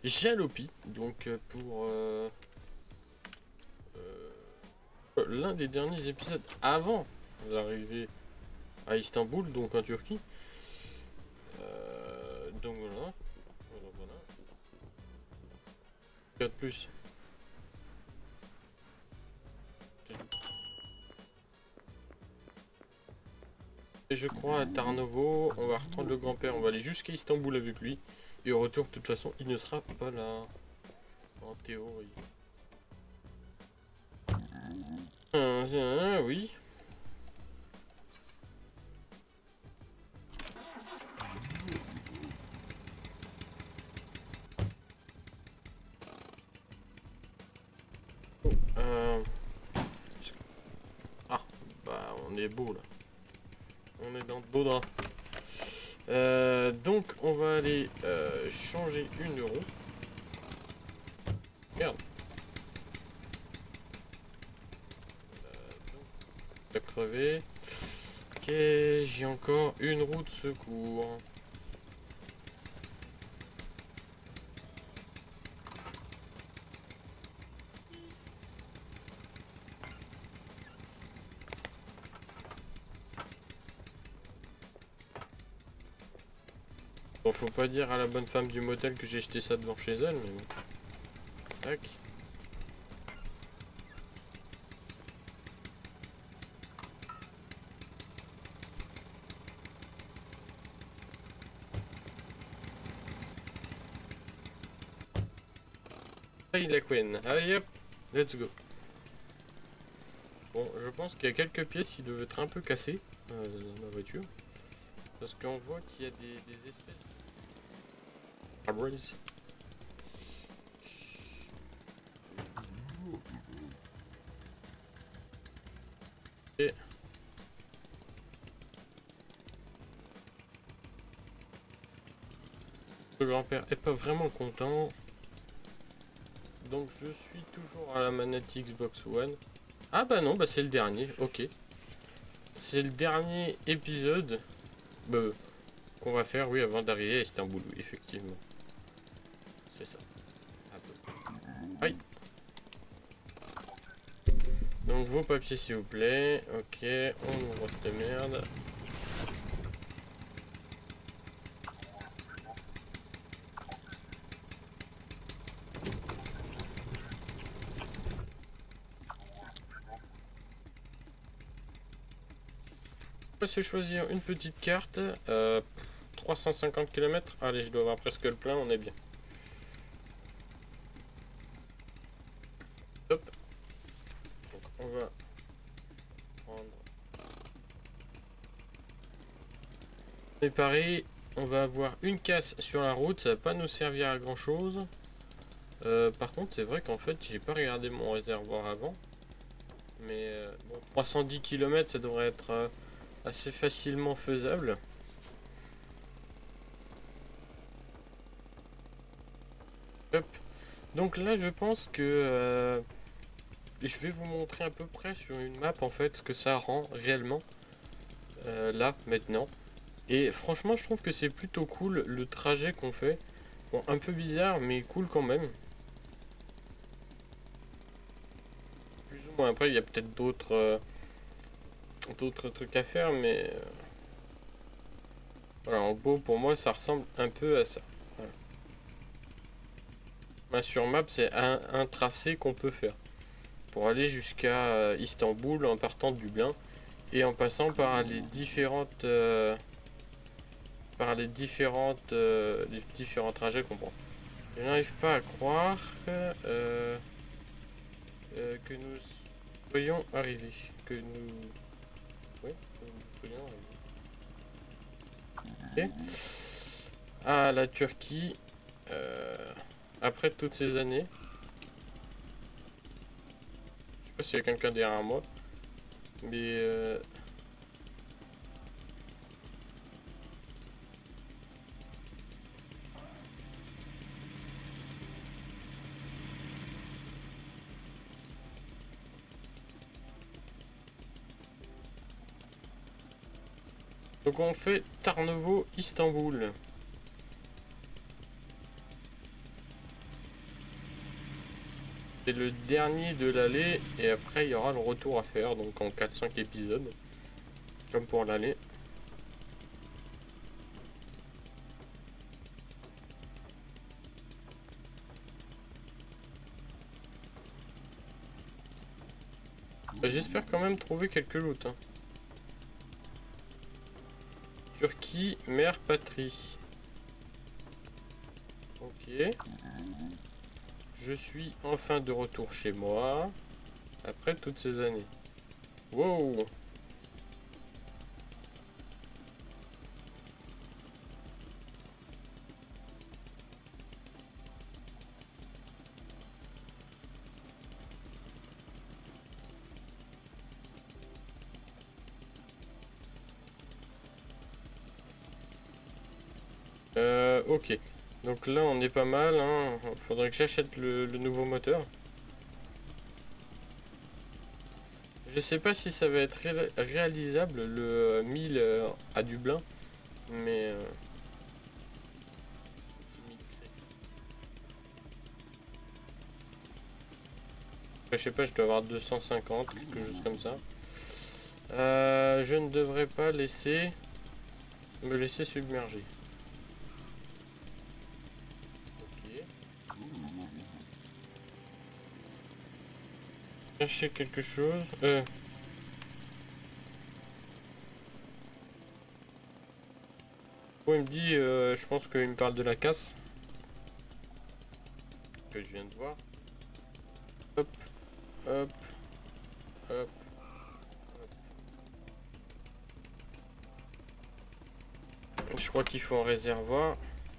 Jalopy, donc pour l'un des derniers épisodes avant l'arrivée à Istanbul, donc en Turquie. Donc voilà. Voilà. Quoi de plus? Et je crois à Tarnovo, on va reprendre le grand-père, on va aller jusqu'à Istanbul avec lui. Et au retour, de toute façon, il ne sera pas là. En théorie. Oui. Euh... Ah, bah on est beau là. On est dans de beaux draps. Donc on va aller changer une roue. Merde. Ça a crevé. Ok, j'ai encore une roue de secours. Bon, faut pas dire à la bonne femme du motel que j'ai jeté ça devant chez elle, mais bon. Tac. Hey la Queen, allez hop, let's go. Bon, je pense qu'il y a quelques pièces qui doivent être un peu cassées dans ma voiture. Parce qu'on voit qu'il y a des espèces de arbres. Et le grand-père est pas vraiment content. Donc je suis toujours à la manette Xbox One. Ah bah non, bah c'est le dernier, ok. C'est le dernier épisode qu'on va faire, oui, avant d'arriver à Istanbul, oui, effectivement. C'est ça. Aïe. Donc vos papiers s'il vous plaît. Ok, on ouvre cette merde. On va se choisir une petite carte. 350 km. Allez, je dois avoir presque le plein, on est bien. Hop. Donc on va prendre. Préparer. On va avoir une casse sur la route, ça va pas nous servir à grand chose. Par contre, c'est vrai qu'en fait, j'ai pas regardé mon réservoir avant. Mais bon, 310 km, ça devrait être assez facilement faisable. Hop. Donc là, je pense que je vais vous montrer à peu près sur une map en fait ce que ça rend réellement là maintenant. Et franchement, je trouve que c'est plutôt cool le trajet qu'on fait. Bon, un peu bizarre, mais cool quand même. Plus ou moins. Après, il y a peut-être d'autres trucs à faire, mais voilà, en gros, pour moi, ça ressemble un peu à ça. Voilà. Bah, sur map, c'est un tracé qu'on peut faire pour aller jusqu'à Istanbul en partant de Dublin et en passant par les différentes les différents trajets qu'on prend. Je n'arrive pas à croire que nous soyons arrivés. Que nous... Oui, que nous soyons arrivés. Ok. Ah, la Turquie. Après toutes ces années. Je sais pas s'il y a quelqu'un derrière moi. Mais... donc on fait Tarnovo, Istanbul. C'est le dernier de l'aller et après il y aura le retour à faire, donc en 4-5 épisodes, comme pour l'aller. J'espère quand même trouver quelques loot. Hein. Turquie, mère patrie. Ok. Je suis enfin de retour chez moi. Après toutes ces années. Wow. Ok. Donc là on est pas mal. Hein. Faudrait que j'achète le nouveau moteur. Je sais pas si ça va être réalisable le 1000 à Dublin. Mais... je sais pas, je dois avoir 250, quelque chose comme ça. Je ne devrais pas me laisser submerger. Ok. Chercher quelque chose. Oh, il me dit, je pense qu'il me parle de la casse. Que je viens de voir. Hop, hop, hop. Je crois qu'il faut un réservoir.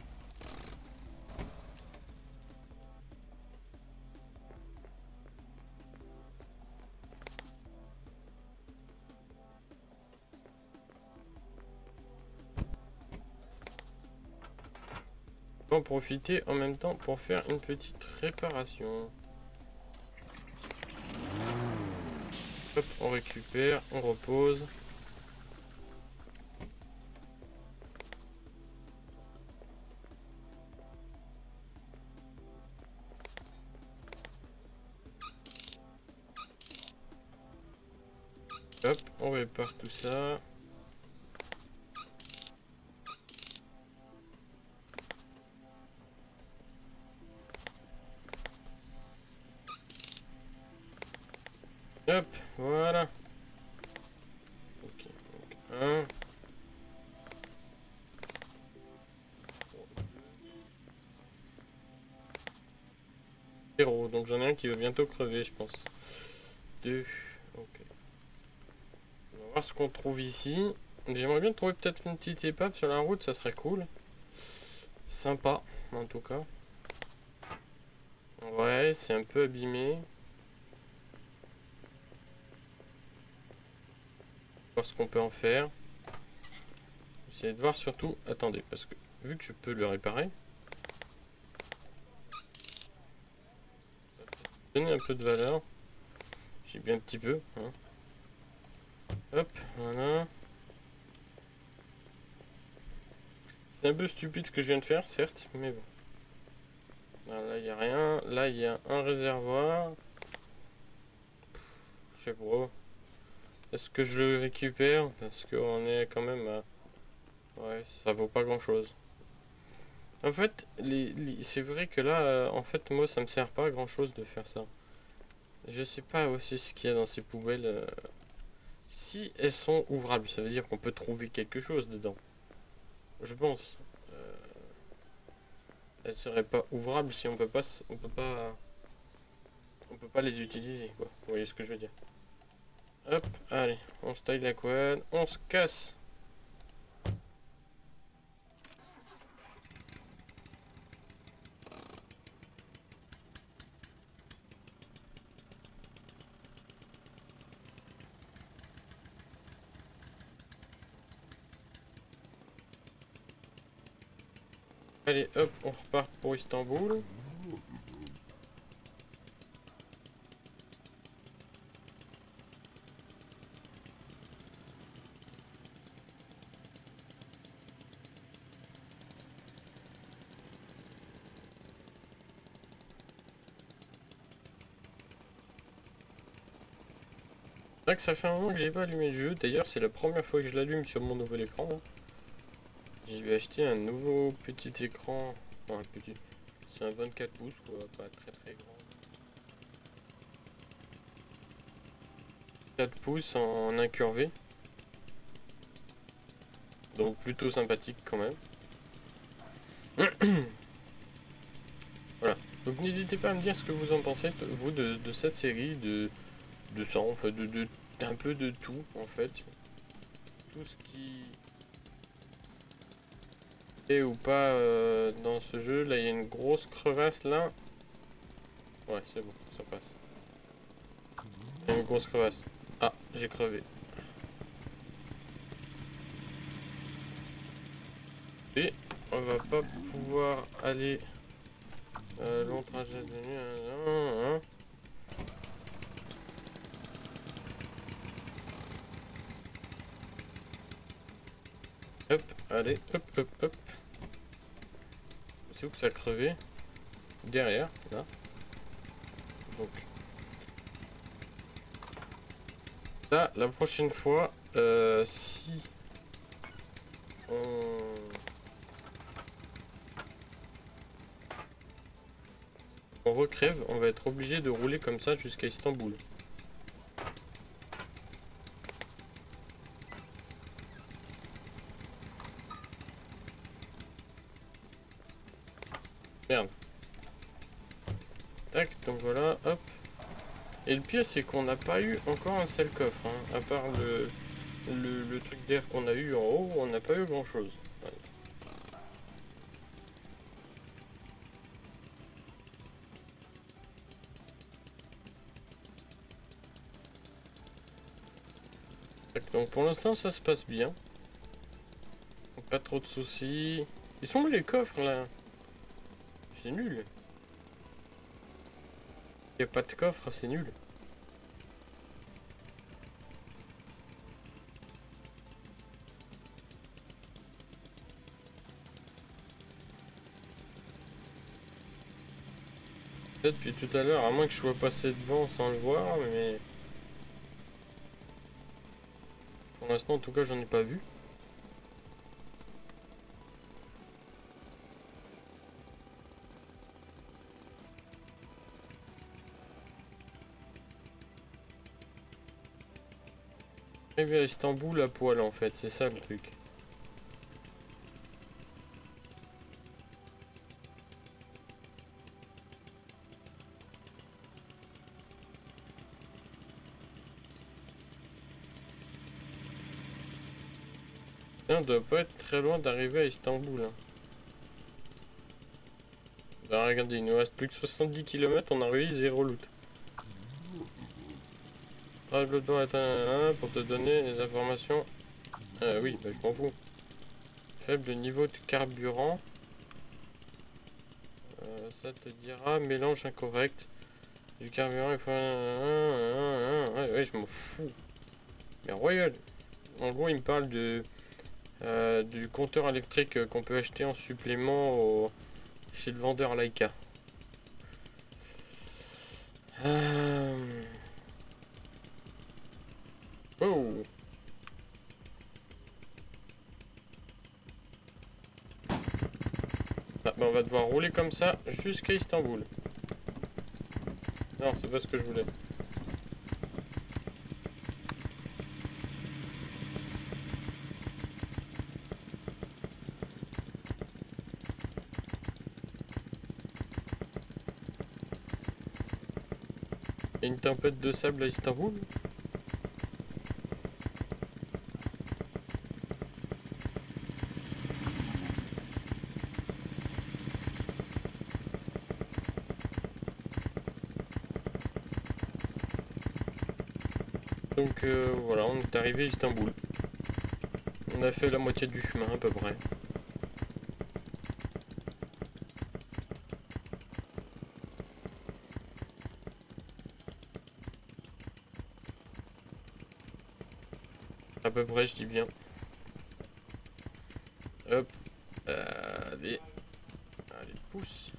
On va en profiter en même temps pour faire une petite réparation. Hop, on récupère, on repose. Hop, on répare tout ça. Hop, voilà. Ok, donc 1. 0, donc j'en ai un qui va bientôt crever, je pense. 2, ok. On va voir ce qu'on trouve ici. J'aimerais bien trouver peut-être une petite épave sur la route, ça serait cool. Sympa, en tout cas. Ouais, c'est un peu abîmé. Voir ce qu'on peut en faire. Essayer de voir surtout... Attendez, parce que vu que je peux le réparer, donner un peu de valeur. J'ai bien un petit peu. Hein. Hop, voilà. C'est un peu stupide ce que je viens de faire, certes, mais bon. Alors là, il n'y a rien. Là, il y a un réservoir. Je sais pas. Est-ce que je le récupère? Parce qu'on est quand même à... Ouais, ça vaut pas grand-chose. En fait, c'est vrai que là, en fait, moi, ça me sert pas à grand-chose de faire ça. Je sais pas aussi ce qu'il y a dans ces poubelles. Si elles sont ouvrables, ça veut dire qu'on peut trouver quelque chose dedans. Je pense. Elles seraient pas ouvrables si on peut pas les utiliser, quoi. Vous voyez ce que je veux dire? Hop, allez, on se taille la quad, on se casse. Allez, hop, on repart pour Istanbul. C'est vrai que ça fait un moment que j'ai pas allumé le jeu. D'ailleurs, c'est la première fois que je l'allume sur mon nouvel écran. Là. Je vais acheter un nouveau petit écran. Enfin, petit. C'est un 24 pouces, quoi. Pas très très grand. 4 pouces en incurvé. Donc plutôt sympathique quand même. Voilà. Donc n'hésitez pas à me dire ce que vous en pensez, vous, de cette série, de ça, en fait, un peu de tout, en fait. Tout ce qui est ou pas dans ce jeu. Là, il y a une grosse crevasse, là. Ouais, c'est bon, ça passe. Il y a une grosse crevasse. Ah, j'ai crevé. Et on va pas pouvoir aller long trajet de nuit. Hein. Hop, allez, hop, hop, hop. C'est où que ça a crevé? Derrière, là. Donc là, la prochaine fois, si on recrève, on va être obligé de rouler comme ça jusqu'à Istanbul. Merde. Tac, donc voilà, hop. Et le pire, c'est qu'on n'a pas eu encore un seul coffre, hein. À part le truc d'air qu'on a eu en haut, on n'a pas eu grand chose. Donc pour l'instant, ça se passe bien. Pas trop de soucis. Ils sont où les coffres là? C'est nul. Il n'y a pas de coffre, c'est nul. Peut-être depuis tout à l'heure, à moins que je sois passé devant sans le voir, mais pour l'instant en tout cas j'en ai pas vu. Arrivé à Istanbul à poil en fait, c'est ça le truc. Et on doit pas être très loin d'arriver à Istanbul. Hein. Ben, regardez, il nous reste plus que 70 km, on a réussi 0 loot. Ah, le doigt est un pour te donner les informations. Oui, bah, je m'en fous. Faible niveau de carburant. Ça te dira mélange incorrect. Du carburant, il faut ouais, je m'en fous. Mais royal. En gros, il me parle du compteur électrique qu'on peut acheter en supplément chez le vendeur Laika. Oh. Ah, bah on va devoir rouler comme ça jusqu'à Istanbul. Non, c'est pas ce que je voulais. Il y a une tempête de sable à Istanbul. Donc voilà, on est arrivé à Istanbul. On a fait la moitié du chemin à peu près. À peu près, je dis bien. Hop. Allez. Allez, pousse.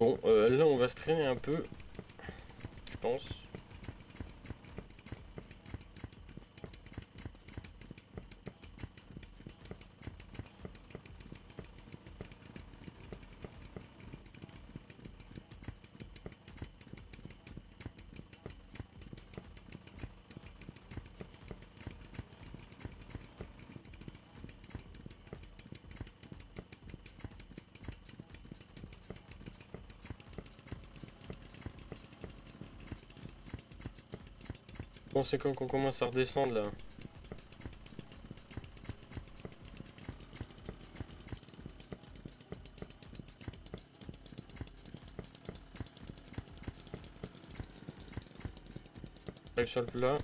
bon, là on va se traîner un peu, je pense. Bon, c'est quand qu'on commence à redescendre là. J'arrive sur le plat.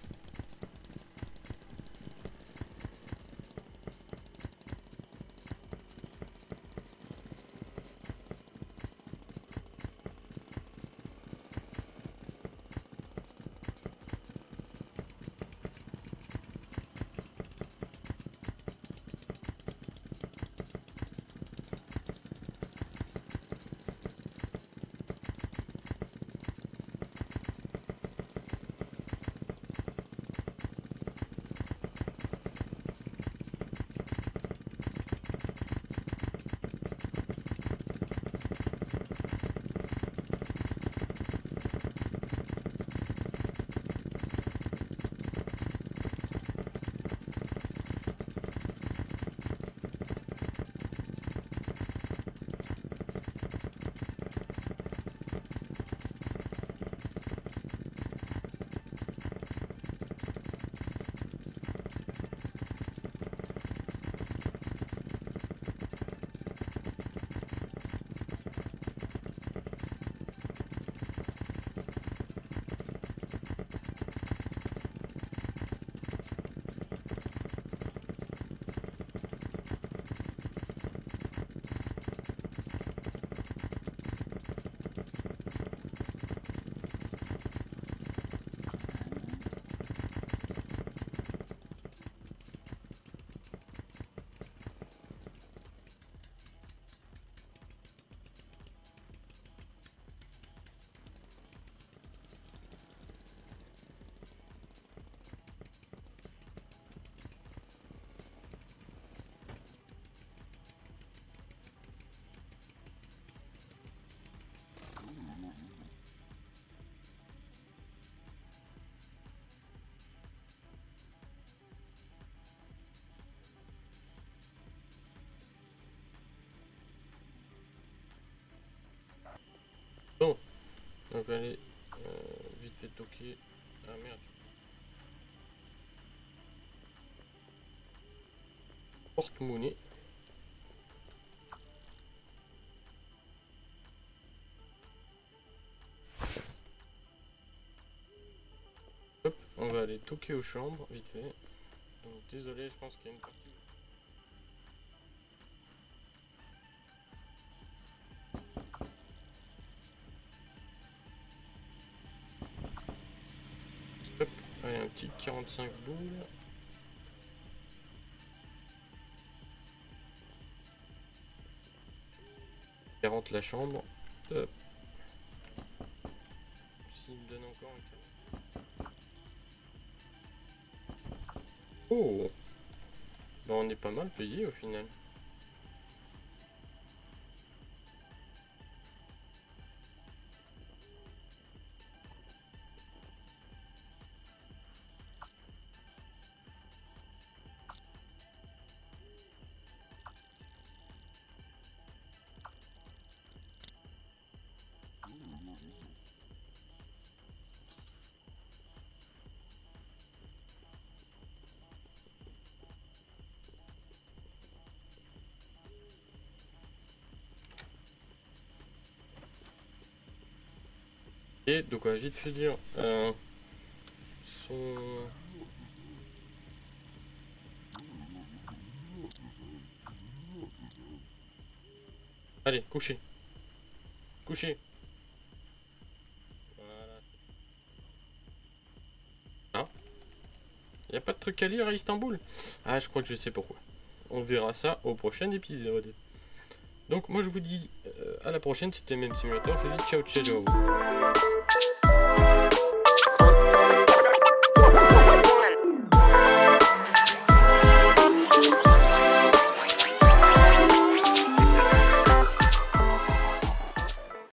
Bon, donc allez, vite fait toquer. Ah merde. Porte-monnaie. Hop, on va aller toquer aux chambres, vite fait. Donc désolé, je pense qu'il y a une partie. Hop, allez, un petit 45 boules. Et rentre la chambre. Hop. S'il me donne encore un cadeau. Oh, bah, on est pas mal payé au final. Et donc on va vite fait dire son... Allez, couchez. Couchez. Voilà. Ah, y a pas de truc à lire à Istanbul? Ah, je crois que je sais pourquoi. On verra ça au prochain épisode. Donc moi je vous dis à la prochaine, c'était Même Simulator. Je vous dis ciao ciao.